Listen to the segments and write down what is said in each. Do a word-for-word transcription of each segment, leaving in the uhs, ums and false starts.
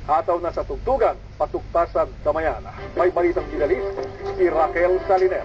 Hataw na sa tugtugan, patuktasan damayan. May balitang finalis, si Raquel Saliner.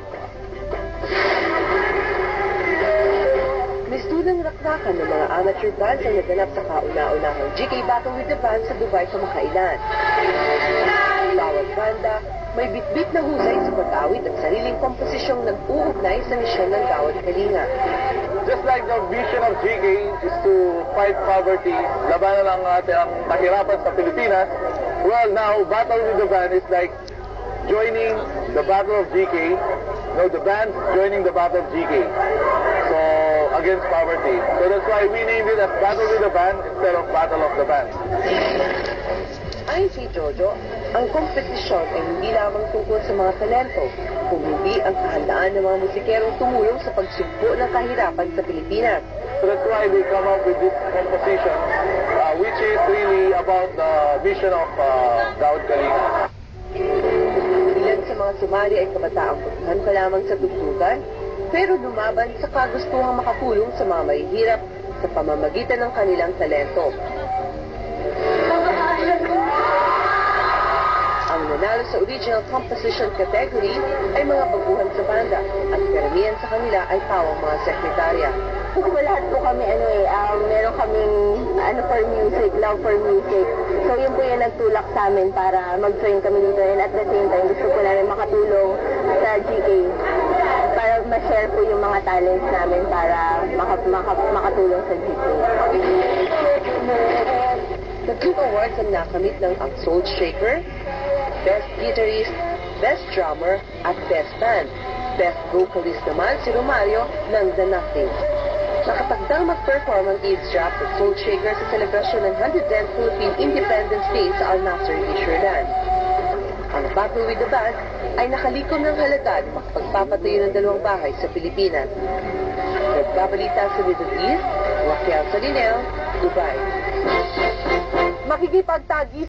Mistudang rakrakan ng mga amateur bands ang naganap sa kauna-unahang G K Battle with the Band sa Dubai kamakailan. Bawat banda, may bitbit na husay sa pag-awit at sariling komposisyong nag-uugnay sa misyon ng Gawad Kalinga. Just like the vision of G K is to fight poverty, labanan ang ating ang kahirapan sa Pilipinas, well now, Battle with the Band is like joining the Battle of G K, no, the band joining the Battle of G K. So, against poverty. So that's why we named it as Battle with the Band instead of Battle of the Band. Ayon si Jojo, ang kompetisyon ay hindi lamang tungkol sa mga talento, kung hindi ang kahandaan ng mga musikerong tumulong sa pagsugpo ng kahirapan sa Pilipinas. So that's why they come up with this composition, uh, which is really about the vision of uh, Gawad Kalinga. Ilan sa mga sumali ay kabataang putuhan pa lamang sa tugtugan, pero lumaban sa kagustuhang makatulong sa mga mahihirap sa pamamagitan ng kanilang talento. Ang nanalo sa original composition category ay mga baguhan sa banda at karamihan sa kanila ay pawang mga sekretarya. Kasi lahat po kami, ano eh, um, meron kaming ano for music, love for music. So yun po yung nagtulak sa amin para mag-join kami dito and at the same time gusto po namin makatulong sa G K para ma-share po yung mga talents namin para maka, maka, makatulong sa G K. Tatlong awards ang nakamit ng ang saltshaker, Best Guitarist, Best Drummer, at Best Band. Best Vocalist naman si Romario ng The Nothing. Nakapagdang mag-perform ang eavesdrop at saltshaker sa selebrasyon ng one hundred tenth Philippine Independence Day sa Al-Nasser Leisureland. Ang Battle with the Band ay nakalikom ng halaga ng makapagpapatayo ng dalawang bahay sa Pilipinas. Nagbabalita sa Middle East, Raquel Saliner, Dubai. Makikipagtagi